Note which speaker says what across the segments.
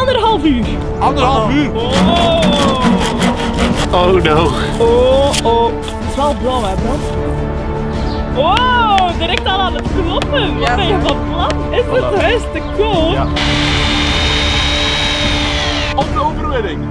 Speaker 1: 1,5 uur.
Speaker 2: 1,5 uur?
Speaker 1: Oh
Speaker 2: no.
Speaker 1: Oh. Het is wel blauw, hè, Bram? Oh, direct al aan het kloppen. Wat ben je van plan? Is het huis te koop?
Speaker 2: Ja. Op de overwinning.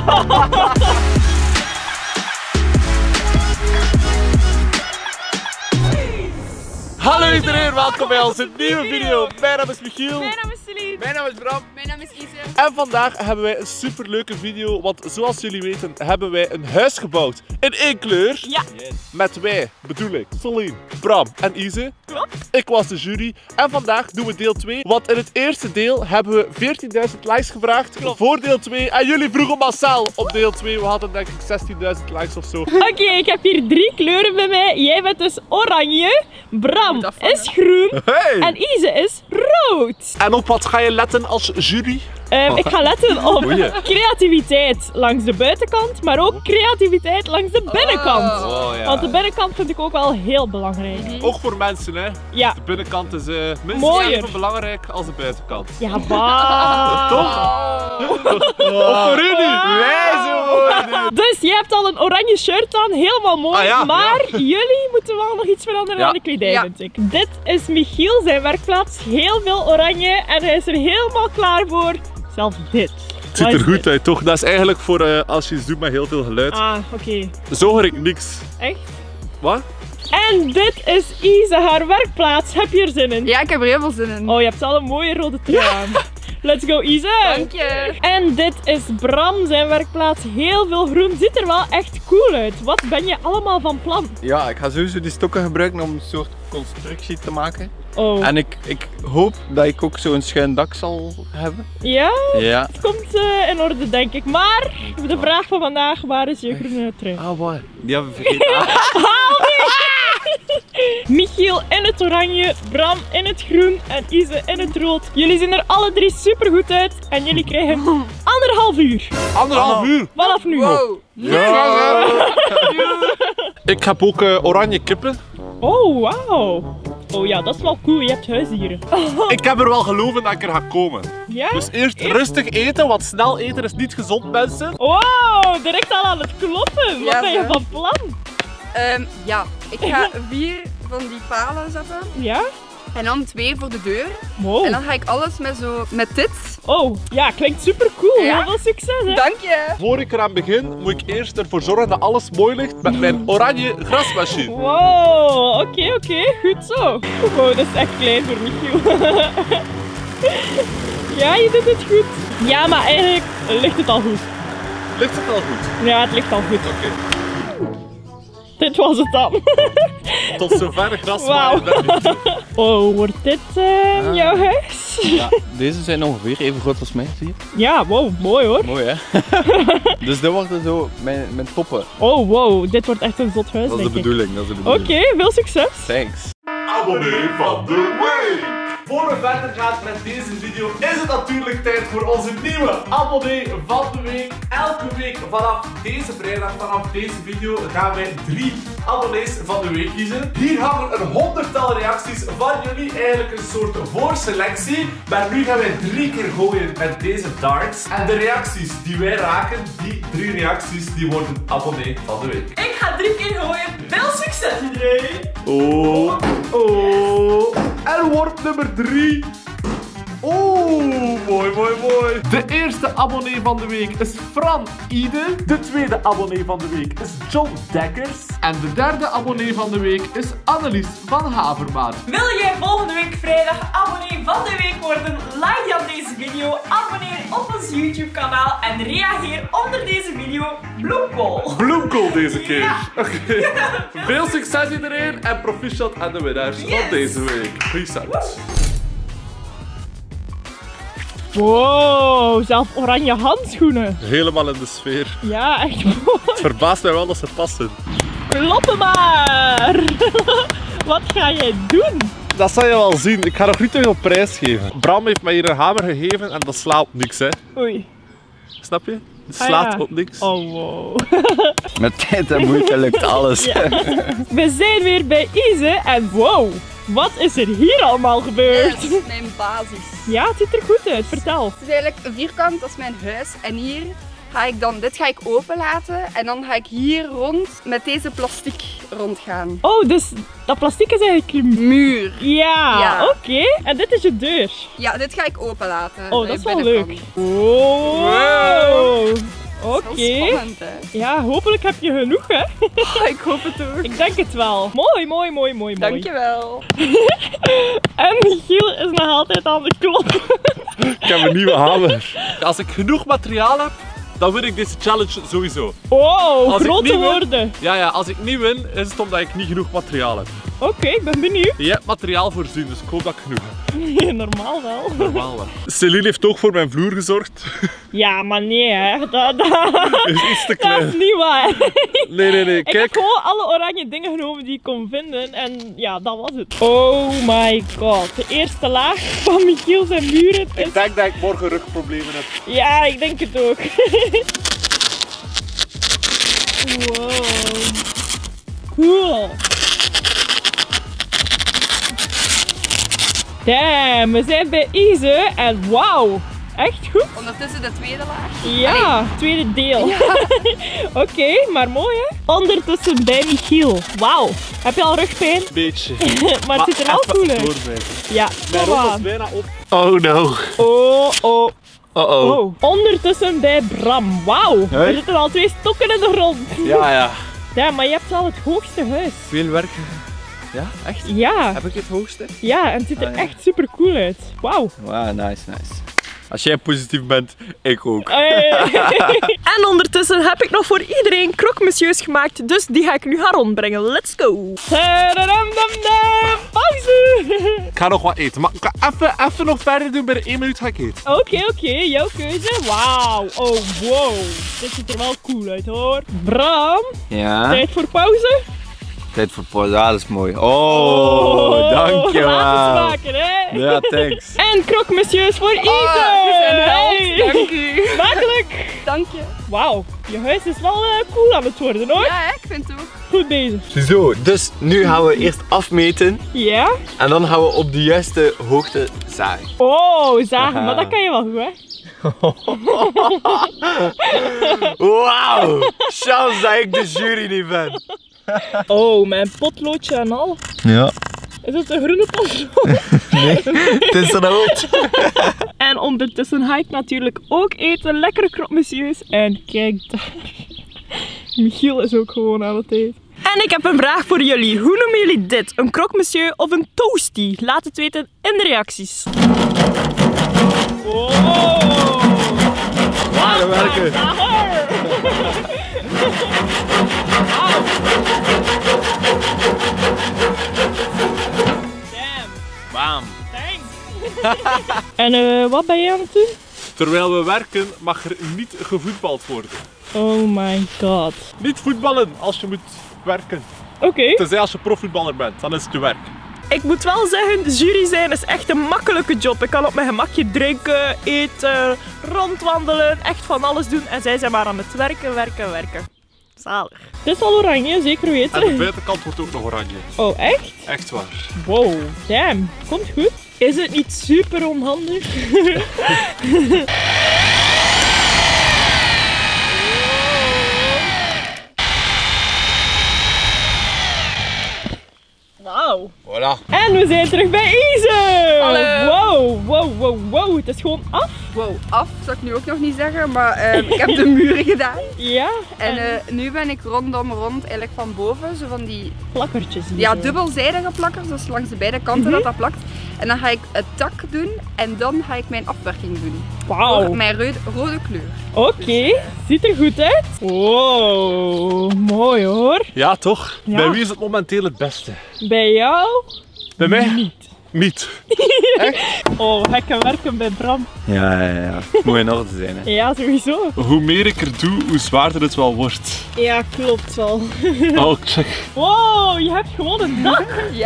Speaker 2: Hallo iedereen, welkom bij onze nieuwe video. Mijn naam is Michiel.
Speaker 3: Mijn naam is Celine.
Speaker 2: Mijn naam is Bram.
Speaker 3: Mijn naam is Ise.
Speaker 2: En vandaag hebben wij een superleuke video, want zoals jullie weten hebben wij een huis gebouwd in één kleur.
Speaker 1: Ja.
Speaker 2: Met wij, bedoel ik, Celine, Bram en Ise.
Speaker 1: Klopt.
Speaker 2: Ik was de jury en vandaag doen we deel 2. Want in het eerste deel hebben we 14.000 likes gevraagd voor deel 2. En jullie vroegen massaal op deel 2. We hadden denk ik 16.000 likes of zo.
Speaker 1: Oké, ik heb hier 3 kleuren bij mij. Jij bent dus oranje, Bram is groen en Ise is rood.
Speaker 2: En op wat ga je letten als jury?
Speaker 1: Ik ga letten op creativiteit langs de buitenkant, maar ook creativiteit langs de binnenkant. Want de binnenkant vind ik ook wel heel belangrijk.
Speaker 2: Ook voor mensen, hè?
Speaker 1: Ja.
Speaker 2: De binnenkant is minstens
Speaker 1: mooier.
Speaker 2: even belangrijk als de buitenkant.
Speaker 1: Ja, bah.
Speaker 2: Toch? Of voor u niet? Wij zo worden.
Speaker 1: Dus je hebt al een oranje shirt aan, helemaal mooi. Maar jullie moeten wel nog iets veranderen aan de kledij, vind ik. Dit is Michiel, zijn werkplaats. Heel veel oranje en hij is er helemaal klaar voor. Zelfs dit.
Speaker 2: Het ziet er goed uit, toch? Dat is eigenlijk voor als je iets doet met heel veel geluid.
Speaker 1: Ah, oké.
Speaker 2: Zo hoor ik niks.
Speaker 1: Echt?
Speaker 2: Wat?
Speaker 1: En dit is Ise, haar werkplaats. Heb je er zin in?
Speaker 3: Ja, ik heb er heel veel zin in.
Speaker 1: Oh, je hebt al een mooie rode trui aan. Let's go, Ise!
Speaker 3: Dank je!
Speaker 1: En dit is Bram, zijn werkplaats. Heel veel groen. Ziet er wel echt cool uit. Wat ben je allemaal van plan?
Speaker 4: Ja, ik ga sowieso die stokken gebruiken om een soort constructie te maken.
Speaker 1: Oh.
Speaker 4: En ik hoop dat ik ook zo'n schuin dak zal hebben.
Speaker 1: Ja?
Speaker 4: Ja.
Speaker 1: Het komt in orde, denk ik. Maar de vraag van vandaag, waar is je groene trui?
Speaker 4: Ah, waar? Die hebben we vergeten.
Speaker 1: Michiel in het oranje, Bram in het groen en Ise in het rood. Jullie zien er alle 3 super goed uit en jullie krijgen 1,5 uur.
Speaker 2: 1,5 uur?
Speaker 1: Vanaf nu.
Speaker 3: Wow!
Speaker 2: Ja. Ik heb ook oranje kippen.
Speaker 1: Oh, wauw. Oh ja, dat is wel cool. Je hebt huisdieren.
Speaker 2: Ik heb er wel geloven dat ik er ga komen.
Speaker 1: Ja?
Speaker 2: Dus eerst rustig eten, want snel eten is niet gezond, mensen.
Speaker 1: Wow, direct al aan het kloppen. Wat
Speaker 3: Ja,
Speaker 1: ben je
Speaker 3: hè?
Speaker 1: van plan?
Speaker 3: Ja, ik ga 4 van die palen zetten.
Speaker 1: Ja?
Speaker 3: En dan 2 voor de deur.
Speaker 1: Wow.
Speaker 3: En dan ga ik alles met dit.
Speaker 1: Oh, ja, klinkt super cool.
Speaker 3: Ja.
Speaker 1: Heel veel succes, hè?
Speaker 3: Dank je!
Speaker 2: Voor ik eraan begin, moet ik eerst ervoor zorgen dat alles mooi ligt met mijn oranje grasmachine.
Speaker 1: Wow, oké, goed zo. Wow, dat is echt klein voor Michiel. Ja, je doet het goed. Ja, maar eigenlijk ligt het al goed.
Speaker 2: Ligt het al goed?
Speaker 1: Ja, het ligt al goed.
Speaker 2: Oké.
Speaker 1: Dit was het dan.
Speaker 2: Tot zover gras.
Speaker 1: Wauw. Oh, wordt dit jouw huis?
Speaker 4: Ja, deze zijn ongeveer even groot als mij, zie je?
Speaker 1: Ja, wow, mooi hoor.
Speaker 4: Mooi, hè? Dus dit wordt zo mijn toppen.
Speaker 1: Oh, wow, dit wordt echt een zot huis,
Speaker 4: Dat is de
Speaker 1: denk ik.
Speaker 4: bedoeling, dat is de bedoeling.
Speaker 1: Oké, veel succes.
Speaker 4: Thanks.
Speaker 2: Abonnee van de week! Voor we verder gaan met deze video is het natuurlijk tijd voor onze nieuwe abonnee van de week. Elke week vanaf deze vrijdag, vanaf deze video, gaan wij 3 abonnees van de week kiezen. Hier hangen een 100-tal reacties van jullie, eigenlijk een soort voorselectie. Maar nu gaan wij 3 keer gooien met deze darts. En de reacties die wij raken, die 3 reacties, die worden abonnee van de week.
Speaker 1: Ik ga 3 keer gooien. Veel succes iedereen.
Speaker 2: Oh. En wordt nummer 3. Mooi. De eerste abonnee van de week is Fran Ide. De tweede abonnee van de week is John Dekkers. En de derde abonnee van de week is Annelies van Havermaat.
Speaker 1: Wil jij volgende week vrijdag abonnee van de week worden? Like dan deze video, abonneer op ons YouTube kanaal en reageer onder deze video bloemkool.
Speaker 2: Bloemkool deze keer.
Speaker 1: Ja.
Speaker 2: Oké. Veel succes iedereen en proficiat aan de winnaars van deze week. Peace out.
Speaker 1: Wow, zelf oranje handschoenen.
Speaker 2: Helemaal in de sfeer.
Speaker 1: Ja, echt mooi.
Speaker 2: Het verbaast mij wel dat ze passen.
Speaker 1: Kloppen maar. Wat ga jij doen?
Speaker 2: Dat zal je wel zien. Ik ga nog niet te veel prijs geven. Bram heeft mij hier een hamer gegeven en dat slaat op niks, hè.
Speaker 1: Oei.
Speaker 2: Snap je? Het slaat
Speaker 1: ja.
Speaker 2: op niks.
Speaker 1: Oh, wow.
Speaker 4: Met tijd en moeite lukt alles.
Speaker 1: Ja. We zijn weer bij Ise en wow, Wat is er hier allemaal gebeurd?
Speaker 3: Dit is mijn basis.
Speaker 1: Ja, het ziet er goed uit. Vertel.
Speaker 3: Het is eigenlijk een vierkant, dat is mijn huis. En hier ga ik dan, dit ga ik openlaten. En dan ga ik hier rond met deze plastic rondgaan.
Speaker 1: Oh, dus dat plastic is eigenlijk een
Speaker 3: Muur.
Speaker 1: Ja, oké. En dit is je deur.
Speaker 3: Ja, dit ga ik openlaten.
Speaker 1: Oh, dat is wel
Speaker 3: binnenkant.
Speaker 1: leuk. Wow.
Speaker 3: Dat
Speaker 1: Oké.
Speaker 3: is wel spannend, hè?
Speaker 1: Ja, hopelijk heb je genoeg, hè?
Speaker 3: Ik hoop het ook.
Speaker 1: Ik denk het wel. Mooi, mooi, mooi, mooi, mooi.
Speaker 3: Dankjewel.
Speaker 1: En Michiel is nog altijd aan de klop.
Speaker 4: Ik heb een nieuwe hamer.
Speaker 2: Als ik genoeg materiaal heb, dan win ik deze challenge sowieso.
Speaker 1: Wow,
Speaker 2: Als ik
Speaker 1: grote
Speaker 2: niet win-
Speaker 1: woorden.
Speaker 2: Ja, als ik niet win, is het omdat ik niet genoeg materiaal heb.
Speaker 1: Oké, ik ben benieuwd.
Speaker 2: Je hebt materiaal voorzien, dus ik hoop dat ik genoeg heb.
Speaker 1: Normaal wel.
Speaker 2: Normaal wel.
Speaker 4: Celine heeft ook voor mijn vloer gezorgd.
Speaker 1: Ja, maar nee, hè. Dat
Speaker 4: Is iets te
Speaker 1: is
Speaker 4: klein.
Speaker 1: niet waar.
Speaker 4: Nee.
Speaker 1: Ik heb
Speaker 4: Kijk.
Speaker 1: gewoon alle oranje dingen genomen die ik kon vinden en ja, dat was het. Oh my god, de eerste laag van Michiel zijn muren.
Speaker 4: Ik denk dat ik morgen rugproblemen heb.
Speaker 1: Ja, ik denk het ook. Wow. Cool. Damn, we zijn bij Ise en wauw, echt goed.
Speaker 3: Ondertussen de tweede laag.
Speaker 1: Ja, tweede deel. Oké, maar mooi hè. Ondertussen bij Michiel. Wauw, heb je al rugpijn?
Speaker 4: Beetje.
Speaker 1: Maar het ziet er wel cool uit. Ja,
Speaker 4: Mijn
Speaker 1: kom
Speaker 4: rond is
Speaker 1: aan.
Speaker 4: bijna op. Oh no.
Speaker 1: Oh.
Speaker 4: Oh.
Speaker 1: Ondertussen bij Bram. Wauw,
Speaker 4: Hoi.
Speaker 1: er zitten al 2 stokken in de grond.
Speaker 4: Ja.
Speaker 1: Ja, maar je hebt al het hoogste huis.
Speaker 4: Veel werk. Ja, echt?
Speaker 1: Ja,
Speaker 4: Heb ik het hoogste?
Speaker 1: ja, en het ziet er
Speaker 4: Ah, ja.
Speaker 1: echt super cool uit. Wauw.
Speaker 4: Wow, nice. Als jij positief bent, ik ook.
Speaker 1: En ondertussen heb ik nog voor iedereen croque-monsieurs gemaakt, dus die ga ik nu gaan rondbrengen. Let's go! Pauze!
Speaker 2: Ik ga nog wat eten, maar ik ga even nog verder doen. Binnen 1 minuut ga ik eten.
Speaker 1: Oké, jouw keuze. Wauw, oh wow. Dit ziet er wel cool uit hoor. Bram,
Speaker 4: Ja,
Speaker 1: tijd voor pauze?
Speaker 4: tijd voor pauze. Ja, dat is mooi. Oh, dankjewel.
Speaker 1: Laat het smaken, hè?
Speaker 4: Ja, thanks.
Speaker 1: En croque-monsieurs voor Ise!
Speaker 3: een held. Dank u.
Speaker 1: Smakelijk!
Speaker 3: Dank je.
Speaker 1: Wauw, je huis is wel cool aan het worden hoor.
Speaker 3: Ja, ik vind het ook.
Speaker 1: Goed bezig.
Speaker 4: Zo, dus nu gaan we eerst afmeten
Speaker 1: Ja?
Speaker 4: en dan gaan we op de juiste hoogte zagen.
Speaker 1: Oh, zagen,
Speaker 4: Aha.
Speaker 1: maar dat kan je wel goed hè?
Speaker 4: Wauw, chance dat ik de jury niet ben.
Speaker 1: Oh, mijn potloodje en al.
Speaker 4: Ja,
Speaker 1: Is het een groene potlood?
Speaker 4: nee, het is rood.
Speaker 1: En ondertussen ga ik natuurlijk ook eten. Lekkere croque-monsieurs. En kijk daar. Michiel is ook gewoon aan het eten. En ik heb een vraag voor jullie. Hoe noemen jullie dit? Een croque-monsieur of een toastie? Laat het weten in de reacties. Oh!
Speaker 4: Harde werken.
Speaker 1: Damn,
Speaker 4: Bam.
Speaker 1: thanks. En wat ben je aan het doen?
Speaker 2: Terwijl we werken mag er niet gevoetbald worden.
Speaker 1: Oh my god.
Speaker 2: Niet voetballen als je moet werken.
Speaker 1: Oké.
Speaker 2: Tenzij als je profvoetballer bent, dan is het je werk.
Speaker 1: Ik moet wel zeggen, jury zijn is echt een makkelijke job. Ik kan op mijn gemakje drinken, eten, rondwandelen, echt van alles doen. En zij zijn maar aan het werken. Zalig. Dit is al oranje, zeker
Speaker 2: En de
Speaker 1: weten.
Speaker 2: buitenkant wordt ook nog oranje.
Speaker 1: Oh, echt?
Speaker 2: Echt waar.
Speaker 1: Wow, damn. Komt goed. Is het niet super onhandig? Wauw.
Speaker 4: Voilà.
Speaker 1: En we zijn terug bij Ise!
Speaker 3: Hallo.
Speaker 1: Wow. Het is gewoon af.
Speaker 3: Wow, af zou ik nu ook nog niet zeggen, maar ik heb de muren gedaan.
Speaker 1: Ja.
Speaker 3: En nu ben ik rond, eigenlijk van boven, zo van die
Speaker 1: plakkertjes. hier
Speaker 3: ja,
Speaker 1: zo.
Speaker 3: dubbelzijdige plakkers, dus langs de beide kanten dat plakt. En dan ga ik het dak doen en dan ga ik mijn afwerking doen.
Speaker 1: Wauw.
Speaker 3: Voor mijn rode kleur.
Speaker 1: Oké, ziet er goed uit. Wow, mooi hoor.
Speaker 2: Ja, toch?
Speaker 1: Ja.
Speaker 2: Bij wie is het momenteel het beste?
Speaker 1: Bij jou?
Speaker 2: Bij mij?
Speaker 1: Niet.
Speaker 2: Niet.
Speaker 1: Oh, gekke werken bij Bram.
Speaker 4: Ja. Het moet in orde zijn, hè.
Speaker 1: Ja, sowieso.
Speaker 2: Hoe meer ik er doe, hoe zwaarder het wel wordt.
Speaker 1: Ja, klopt wel.
Speaker 2: Oh, check.
Speaker 1: Wow, je hebt gewoon een dak.
Speaker 3: Ja,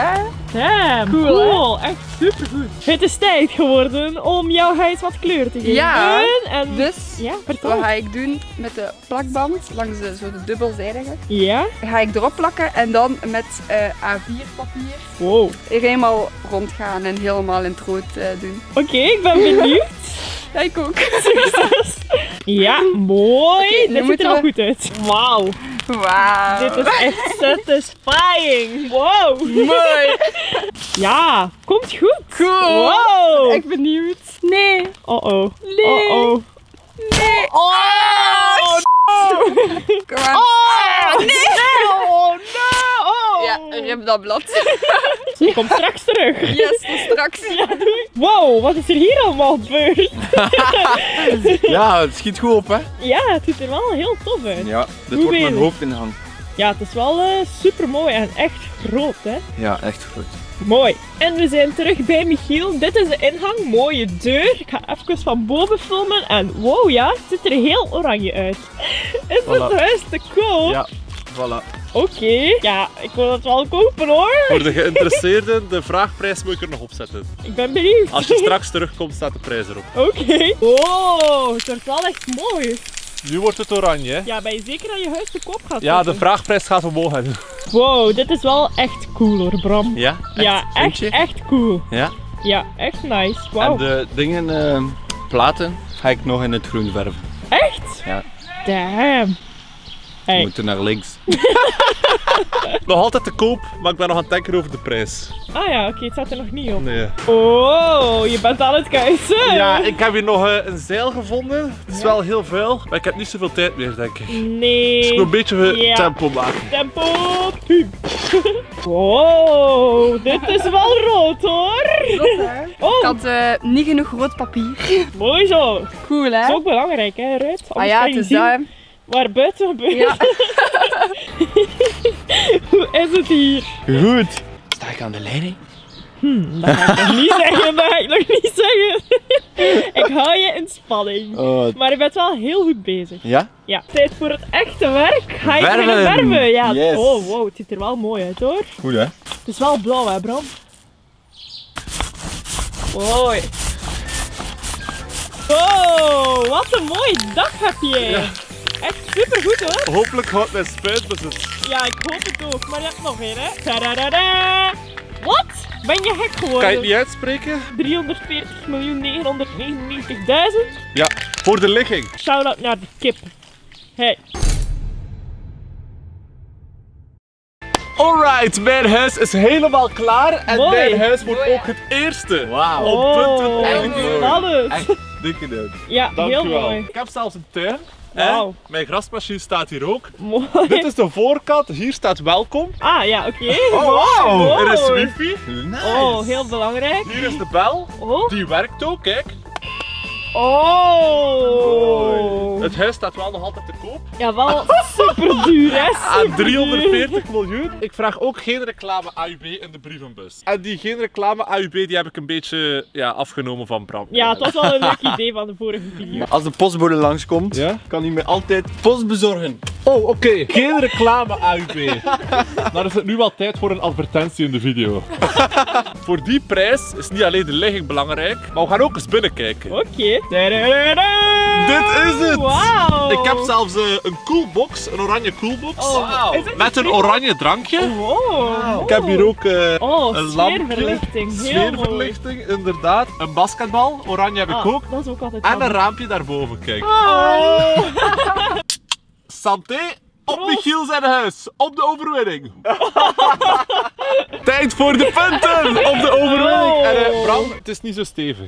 Speaker 1: Damn, cool. Echt supergoed. Het is tijd geworden om jouw huis wat kleur te geven.
Speaker 3: Ja,
Speaker 1: en
Speaker 3: dus
Speaker 1: ja,
Speaker 3: wat ga ik doen met de plakband langs de dubbelzijdige?
Speaker 1: Ja?
Speaker 3: Ga ik erop plakken en dan met A4 papier
Speaker 1: Wow.
Speaker 3: er helemaal rondgaan en helemaal in het rood doen.
Speaker 1: Oké, ik ben benieuwd.
Speaker 3: Ja, ik ook.
Speaker 1: Succes. Ja, mooi. Dit ziet er al goed uit. Wauw.
Speaker 3: Wauw.
Speaker 1: Dit is echt satisfying. Wow.
Speaker 3: Mooi.
Speaker 1: Ja, komt goed.
Speaker 3: Cool.
Speaker 1: Wow.
Speaker 3: Ben echt benieuwd. Nee.
Speaker 1: Oh-oh.
Speaker 3: Nee.
Speaker 1: Oh-oh.
Speaker 3: Nee.
Speaker 1: Oh,
Speaker 3: Kom aan.
Speaker 1: oh, nee. Oh, no. Oh.
Speaker 3: Ja, rip dat blad.
Speaker 1: Je komt straks terug.
Speaker 3: Yes, tot straks.
Speaker 1: Ja, doei. Wow, wat is er hier allemaal gebeurd?
Speaker 4: Ja, het schiet goed op, hè?
Speaker 1: Ja, het ziet er wel heel tof uit.
Speaker 4: Ja, dit
Speaker 1: Hoe
Speaker 4: wordt mijn
Speaker 1: bezig?
Speaker 4: hoofdingang.
Speaker 1: Ja, het is wel super mooi en echt groot, hè?
Speaker 4: Ja, echt goed.
Speaker 1: Mooi. En we zijn terug bij Michiel. Dit is de ingang. Mooie deur. Ik ga even van boven filmen. En wow, ja, het ziet er heel oranje uit. Is het huis te koop?
Speaker 4: Ja, voilà.
Speaker 1: Oké. Ja, ik wil het wel kopen hoor.
Speaker 2: Voor de geïnteresseerden, de vraagprijs moet ik er nog opzetten.
Speaker 1: Ik ben benieuwd.
Speaker 2: Als je straks terugkomt, staat de prijs erop.
Speaker 1: Oké. Wow, het wordt wel echt mooi.
Speaker 2: Nu wordt het oranje, hè?
Speaker 1: Ja, ben je zeker dat je huis te koop gaat
Speaker 2: Ja, de
Speaker 1: zetten?
Speaker 2: vraagprijs gaat omhoog. Hè.
Speaker 1: Wow, dit is wel echt cool hoor, Bram.
Speaker 4: Ja?
Speaker 1: Ja,
Speaker 4: Vind je?
Speaker 1: echt cool.
Speaker 4: Ja?
Speaker 1: Ja, echt nice. Wauw.
Speaker 4: En de dingen, platen, ga ik nog in het groen verven.
Speaker 1: Echt?
Speaker 4: Ja.
Speaker 1: Damn.
Speaker 4: We
Speaker 1: Hey.
Speaker 4: moeten naar links.
Speaker 2: Nog altijd te koop, maar ik ben nog aan het denken over de prijs.
Speaker 1: Ah ja, oké, het staat er nog niet op.
Speaker 2: Nee.
Speaker 1: Oh, je bent aan het kuisen.
Speaker 2: Ja, ik heb hier nog een zeil gevonden. Het is wel heel vuil, maar ik heb niet zoveel tijd meer, denk ik.
Speaker 1: Nee.
Speaker 2: Dus ik moet een beetje
Speaker 1: Ja.
Speaker 2: tempo maken.
Speaker 1: Tempo. Puum. Wow, dit is wel rood hoor.
Speaker 3: Zot, hè? Ik
Speaker 1: Oh,
Speaker 3: had niet genoeg rood papier.
Speaker 1: mooi zo.
Speaker 3: Cool, hè?
Speaker 1: Dat is ook belangrijk hè, Ruud.
Speaker 3: Ah ja, het is dat.
Speaker 1: Waar buiten gebeurt.
Speaker 3: Ja.
Speaker 1: Hoe is het hier?
Speaker 4: Goed. Sta ik aan de leiding?
Speaker 1: Dat ga ik nog niet zeggen, dat ga ik nog niet zeggen. Ik hou je in spanning.
Speaker 4: Oh,
Speaker 1: Maar je bent wel heel goed bezig.
Speaker 4: ja?
Speaker 1: Ja, tijd voor het echte werk. Ga je
Speaker 4: Verven.
Speaker 1: beginnen verven? Ja.
Speaker 4: Yes.
Speaker 1: Oh, wow, het ziet er wel mooi uit hoor.
Speaker 4: Goed, hè?
Speaker 1: Het is wel blauw hè, Bram? Mooi. Oh, wat een mooi dak heb je. Echt super goed hoor.
Speaker 2: Hopelijk houdt mijn spuit bezit.
Speaker 1: Ja, ik hoop het ook. Maar je hebt nog één hè. Tadadada. Wat? Ben je gek geworden?
Speaker 2: Kan je het niet uitspreken?
Speaker 1: 340.999.000.
Speaker 2: Ja, voor de ligging.
Speaker 1: Shout-out naar de kip. Hey.
Speaker 2: Alright, mijn huis is helemaal klaar en
Speaker 1: Mooi.
Speaker 2: mijn huis wordt
Speaker 3: Mooi.
Speaker 2: ook het eerste.
Speaker 4: Wauw.
Speaker 2: Op punten.
Speaker 3: Echt mooi.
Speaker 1: alles.
Speaker 4: Echt dik gedaan.
Speaker 1: Ja,
Speaker 2: Dank
Speaker 1: heel
Speaker 2: u wel.
Speaker 1: mooi.
Speaker 2: Ik heb zelfs een tuin.
Speaker 1: Wauw.
Speaker 2: Mijn grasmachine staat hier ook.
Speaker 1: Mooi.
Speaker 2: Dit is de voorkant, hier staat welkom.
Speaker 1: Ah ja, oké.
Speaker 4: Oh, wauw.
Speaker 2: Er is wifi.
Speaker 4: Nice.
Speaker 1: Oh, heel belangrijk.
Speaker 2: Hier is de bel.
Speaker 1: Oh.
Speaker 2: Die werkt ook, kijk.
Speaker 1: Oh.
Speaker 2: Het huis staat wel nog altijd te koop.
Speaker 1: Ja, wel super duur hè.
Speaker 2: Aan
Speaker 1: Superduur.
Speaker 2: 340 miljoen. Ik vraag ook geen reclame AUB in de brievenbus. En die geen reclame AUB die heb ik een beetje afgenomen van Bram.
Speaker 1: Ja, het was wel een leuk idee van de vorige video.
Speaker 4: Als de postbode langskomt,
Speaker 2: Ja?
Speaker 4: kan hij me altijd post bezorgen.
Speaker 2: Oh, oké. Geen reclame AUB. Dan is het nu wel tijd voor een advertentie in de video. Voor die prijs is niet alleen de ligging belangrijk, maar we gaan ook eens binnenkijken.
Speaker 1: Oké.
Speaker 2: Dit is het!
Speaker 1: Wauw.
Speaker 2: Ik heb zelfs een coolbox, een oranje coolbox.
Speaker 1: Oh, is het
Speaker 2: Met een oranje drankje.
Speaker 1: Wow.
Speaker 2: Ik heb hier ook
Speaker 1: Oh,
Speaker 2: een lampje.
Speaker 1: sfeerverlichting. Heel mooi.
Speaker 2: Sfeerverlichting, inderdaad. Een basketbal, oranje heb ik
Speaker 1: Ah,
Speaker 2: ook.
Speaker 1: dat is ook altijd
Speaker 2: En een
Speaker 1: handig.
Speaker 2: raampje daarboven, kijk.
Speaker 1: Oh.
Speaker 2: Santé op Michiel zijn huis, op de overwinning. Tijd voor de punten op de overwinning.
Speaker 1: Oh.
Speaker 2: En Bram, het is niet zo stevig.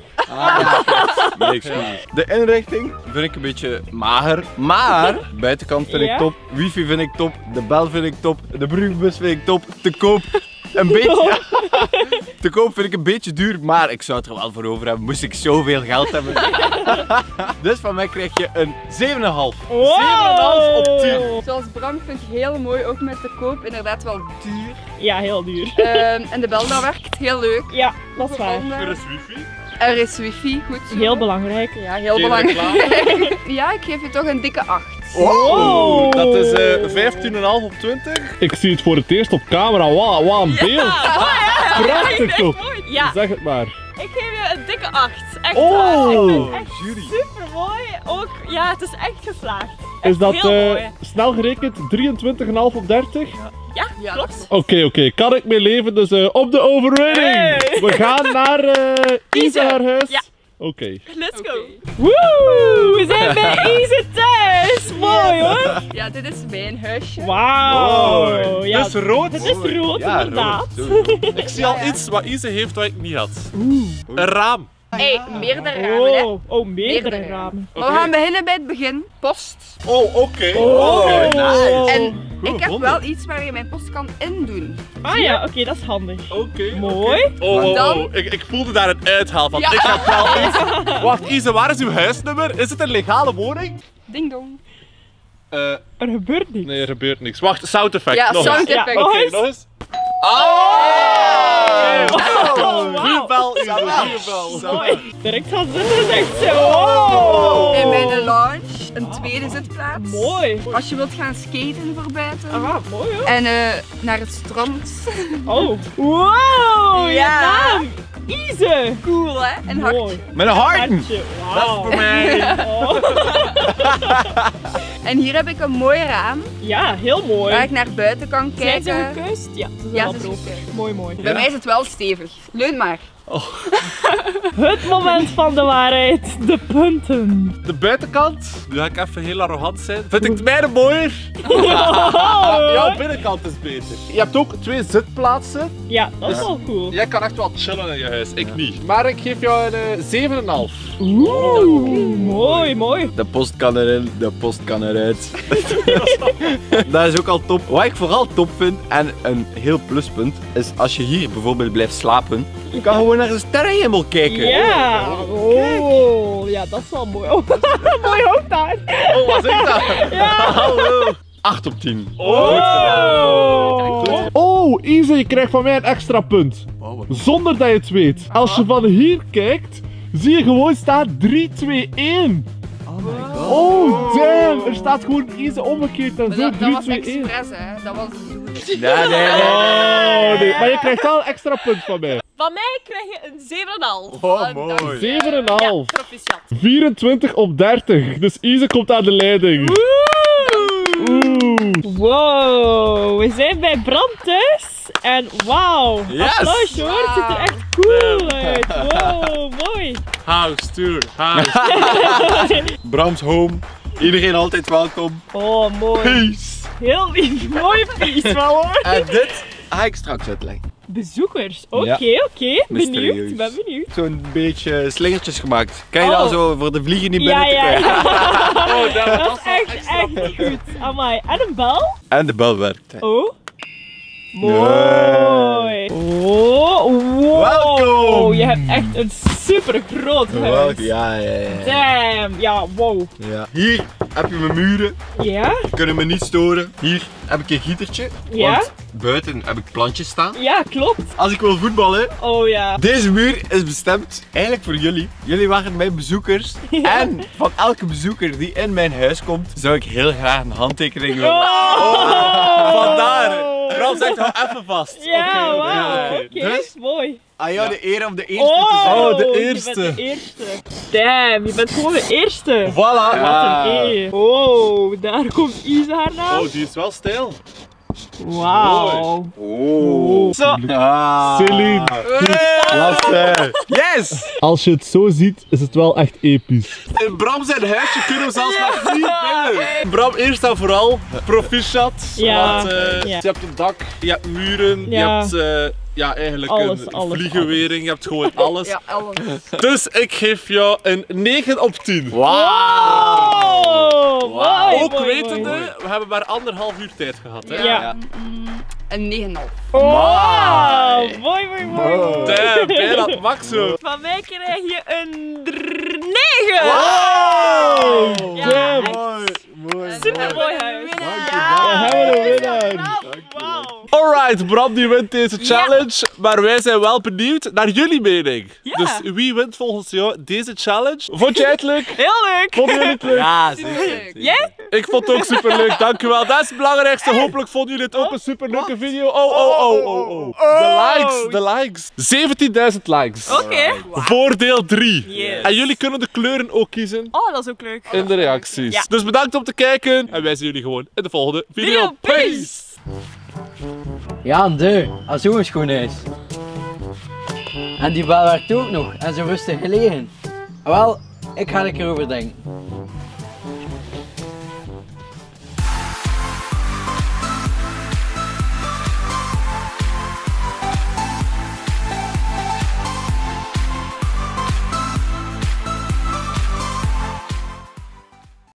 Speaker 4: De inrichting vind ik een beetje mager, maar buitenkant vind
Speaker 1: Ja?
Speaker 4: ik top, wifi vind ik top, de bel vind ik top, de brievenbus vind ik top, te koop een beetje, te koop vind ik een beetje duur, maar ik zou het er wel voor over hebben, moest ik zoveel geld hebben. Dus van mij krijg je een 7,5.
Speaker 1: Wow.
Speaker 2: 7,5 op 10.
Speaker 3: Zoals Bram vind ik heel mooi, ook met de koop, inderdaad wel duur.
Speaker 1: Ja, heel duur.
Speaker 3: En de bel dat werkt, heel leuk.
Speaker 1: Ja, dat is waar.
Speaker 3: Gevonden.
Speaker 2: Er is wifi.
Speaker 3: Er is wifi, goed zo.
Speaker 1: Heel belangrijk.
Speaker 3: Ja, heel
Speaker 2: Geen
Speaker 3: belangrijk. Ja, ik geef je toch een dikke 8.
Speaker 1: Wow.
Speaker 2: Dat is 15,5 op 20. Ik zie het voor het eerst op camera. Wat een beeld. Prachtig toch?
Speaker 1: Ja,
Speaker 2: Zeg het maar.
Speaker 1: ik geef je een dikke 8. Echt
Speaker 2: Oh.
Speaker 1: waar. Ik vind het echt
Speaker 4: Jury.
Speaker 1: super mooi. Ook, ja, het is echt geslaagd.
Speaker 2: Is
Speaker 1: Echt
Speaker 2: dat
Speaker 1: heel mooi.
Speaker 2: snel gerekend 23,5 op 30?
Speaker 1: Ja,
Speaker 3: Ja,
Speaker 1: klopt.
Speaker 2: Oké. Kan ik mee leven? Dus op de overwinning!
Speaker 1: Hey.
Speaker 2: We gaan naar Isa haar huis.
Speaker 1: Ja.
Speaker 2: Oké.
Speaker 1: Let's go. Woe! We zijn bij Ise thuis. Mooi hoor.
Speaker 3: Ja, dit is mijn huisje.
Speaker 1: Wauw.
Speaker 4: Mooi.
Speaker 1: Ja,
Speaker 2: Dus rood.
Speaker 1: het is rood
Speaker 4: Ja,
Speaker 1: inderdaad.
Speaker 4: rood.
Speaker 2: Ik zie al iets wat Ise heeft wat ik niet had.
Speaker 4: Een
Speaker 2: raam.
Speaker 3: Hey, meerdere ramen hè.
Speaker 1: Oh, meerdere
Speaker 3: Meerdere
Speaker 1: ramen.
Speaker 3: Maar we gaan beginnen bij het begin. Post.
Speaker 2: Oh, oké.
Speaker 4: nice.
Speaker 3: En
Speaker 4: Goed
Speaker 3: ik heb
Speaker 4: gevonden.
Speaker 3: wel iets waar je mijn post kan indoen.
Speaker 1: Ah ja, oké, dat is handig.
Speaker 2: Oké.
Speaker 1: Mooi.
Speaker 3: Dan-
Speaker 2: Ik voelde daar een uithaal van.
Speaker 3: Ja.
Speaker 2: Ik heb wel iets. Wacht, Ise, waar is uw huisnummer? Is het een legale woning?
Speaker 3: Ding dong.
Speaker 1: Er gebeurt niks.
Speaker 2: Nee, er gebeurt niks. Wacht, sound effect.
Speaker 3: Ja,
Speaker 2: nog
Speaker 3: sound
Speaker 2: eens.
Speaker 3: effect.
Speaker 1: Ja,
Speaker 2: Oké, nog eens. Oh!
Speaker 1: Wauw.
Speaker 2: Goeie bel, Ise, goeie bel.
Speaker 1: Mooi. Direct gaan zitten, zegt ze. Wow.
Speaker 3: In mijn lounge, een tweede zitplaats.
Speaker 1: Mooi.
Speaker 3: Als je wilt gaan skaten voor buiten.
Speaker 1: Ah, mooi hoor.
Speaker 3: En naar het strand.
Speaker 1: Oh. Wow, je
Speaker 3: Ja.
Speaker 1: naam. Ise.
Speaker 3: Cool hè? En hart.
Speaker 1: Mooi.
Speaker 4: Met een harten.
Speaker 1: Hartje. Wauw.
Speaker 2: Voor mij.
Speaker 1: Oh.
Speaker 3: En hier heb ik een mooi raam
Speaker 1: Ja, heel mooi.
Speaker 3: waar ik naar buiten kan
Speaker 1: Zijn ze
Speaker 3: kijken.
Speaker 1: gekust? Ja, ze zijn
Speaker 3: Ja,
Speaker 1: al
Speaker 3: ze is
Speaker 1: proper.
Speaker 3: gekust.
Speaker 1: Mooi, mooi.
Speaker 3: Bij mij is het wel stevig. Leun maar.
Speaker 1: Het moment van de waarheid. De punten.
Speaker 2: De buitenkant, nu ga ik even heel arrogant zijn, vind ik het mijne mooier. Jouw binnenkant is beter. Je hebt ook 2 zitplaatsen.
Speaker 1: Ja, dat is wel cool.
Speaker 2: Jij kan echt wel chillen in je huis, ik niet. Maar ik geef jou een 7,5.
Speaker 1: Oeh, mooi, mooi.
Speaker 4: De post kan erin, de post kan eruit. Dat is ook al top. Wat ik vooral top vind, en een heel pluspunt, is als je hier bijvoorbeeld blijft slapen, je kan gewoon naar de sterrenhemel kijken.
Speaker 1: Ja. Oh, ja, dat is wel mooi. Oh, mooi hoofd daar.
Speaker 2: Oh, wat is dat?
Speaker 1: Ja.
Speaker 4: Hallo. 8 op 10.
Speaker 1: Oh.
Speaker 2: Oh, Ise, je krijgt van mij een extra punt. Zonder dat je het weet. Als je van hier kijkt, zie je gewoon staan 3, 2, 1. Oh, damn. Er staat gewoon Ise omgekeerd en
Speaker 3: Maar
Speaker 2: zo
Speaker 3: dat
Speaker 2: 3,
Speaker 3: was
Speaker 2: 2, 1.
Speaker 3: expres hè. Dat was de bedoeling.
Speaker 4: Nee.
Speaker 2: Oh, nee. Maar je krijgt wel een extra punt van mij.
Speaker 1: Van mij krijg je een 7,5.
Speaker 4: Oh, mooi.
Speaker 2: 7,5.
Speaker 1: Proficiat.
Speaker 2: 24 op 30. Dus Ise komt aan de leiding. Oeh.
Speaker 1: Wow, we zijn bij Bram thuis. En wauw,
Speaker 4: Yes.
Speaker 1: applaus hoor, het ziet er echt cool uit. Wow, mooi.
Speaker 2: House tour, house.
Speaker 4: Brams home. Iedereen altijd welkom.
Speaker 1: Oh, mooi.
Speaker 4: Peace.
Speaker 1: Heel lief, mooi piece wel hoor.
Speaker 4: En dit ga ik straks uitleggen.
Speaker 1: Bezoekers, oké,
Speaker 4: Ja.
Speaker 1: oké.
Speaker 4: Mysterieus.
Speaker 1: Benieuwd, ben benieuwd.
Speaker 4: Zo'n beetje slingertjes gemaakt. Kan je
Speaker 1: Oh.
Speaker 4: dat zo voor de vliegen niet
Speaker 1: Ja,
Speaker 4: binnen te
Speaker 1: ja,
Speaker 4: krijgen?
Speaker 1: ja.
Speaker 2: Oh, dat
Speaker 1: Dat is echt goed. Amai. En een bel?
Speaker 4: En de bel werkt.
Speaker 1: Oh. Mooi. Oh, wow.
Speaker 4: Welkom.
Speaker 1: Je hebt echt een super groot huis.
Speaker 4: Ja.
Speaker 1: Damn. Ja, wow.
Speaker 4: Ja. Hier heb je mijn muren.
Speaker 1: Ja?
Speaker 4: Kunnen me niet storen. Hier heb ik een gietertje.
Speaker 1: Ja?
Speaker 4: Want buiten heb ik plantjes staan.
Speaker 1: Ja, klopt.
Speaker 4: Als ik wil voetballen.
Speaker 1: Oh ja.
Speaker 4: Deze muur is bestemd eigenlijk voor jullie. Jullie waren mijn bezoekers.
Speaker 1: Ja.
Speaker 4: En van elke bezoeker die in mijn huis komt, zou ik heel graag een handtekening willen.
Speaker 1: Oh.
Speaker 4: Vandaar. Bram zegt hou even vast.
Speaker 1: Ja,
Speaker 4: Oké,
Speaker 1: wauw.
Speaker 4: oké.
Speaker 1: Oké,
Speaker 4: Dus
Speaker 1: mooi.
Speaker 4: aan jou de eer om de eerste te zijn.
Speaker 2: Oh, de
Speaker 1: Je
Speaker 2: eerste.
Speaker 1: bent de eerste. Damn, je bent gewoon de eerste.
Speaker 2: Voilà.
Speaker 1: Wat een eer. Oh, daar komt Ise haar naam.
Speaker 2: Oh, die is wel stijl.
Speaker 1: Wauw.
Speaker 4: Oh. Zo. Ah.
Speaker 2: Celine.
Speaker 4: Klasse. Yes.
Speaker 2: Als je het zo ziet, is het wel echt episch.
Speaker 5: In Bram zijn huisje kunnen we zelfs met 4 binnen. Bram, eerst en vooral, proficiat.
Speaker 1: Ja,
Speaker 5: Want
Speaker 1: ja.
Speaker 5: je hebt een dak, je hebt muren,
Speaker 1: Ja.
Speaker 5: je hebt eigenlijk
Speaker 1: Alles,
Speaker 5: een
Speaker 1: alles,
Speaker 5: vliegenwering, je hebt gewoon alles.
Speaker 3: Ja, alles.
Speaker 5: Dus ik geef jou een 9 op 10.
Speaker 1: Oh, mooi,
Speaker 5: Ook
Speaker 1: mooi,
Speaker 5: wetende,
Speaker 1: mooi.
Speaker 5: we hebben maar 1,5 uur tijd gehad. Hè?
Speaker 1: Ja.
Speaker 3: Een 9,5.
Speaker 1: Wow, mooi, mooi, mooi.
Speaker 5: Damn, bijna het max ook.
Speaker 1: Van mij krijg je een 9.
Speaker 2: Wow.
Speaker 1: Ja,
Speaker 2: Damn.
Speaker 1: echt
Speaker 4: Mooi.
Speaker 1: super mooi huis.
Speaker 2: We hebben een winnaar.
Speaker 1: Wauw.
Speaker 5: Alright, Alright, Bram die wint deze challenge. Maar wij zijn wel benieuwd naar jullie mening.
Speaker 1: Ja.
Speaker 5: Dus wie wint volgens jou deze challenge? Vond jij het leuk?
Speaker 1: Heel leuk!
Speaker 5: Vond jullie het leuk?
Speaker 4: Ja,
Speaker 3: Superleuk.
Speaker 1: Jij?
Speaker 5: Ik vond het ook superleuk, dankjewel. Dat is het belangrijkste. Hopelijk vonden jullie het ook een superleuke video. Oh. De likes. 17.000 likes.
Speaker 1: Oké.
Speaker 5: Voordeel 3.
Speaker 1: Yes.
Speaker 5: En jullie kunnen de kleuren ook kiezen
Speaker 1: Oh, dat is ook leuk.
Speaker 5: in de reacties.
Speaker 1: Ja.
Speaker 5: Dus bedankt om te kijken. En wij zien jullie gewoon in de volgende video. Peace!
Speaker 6: Ja, als zo een schoon is. En die bel werkt ook nog en zo rustig gelegen. Wel, ik ga er erover denken.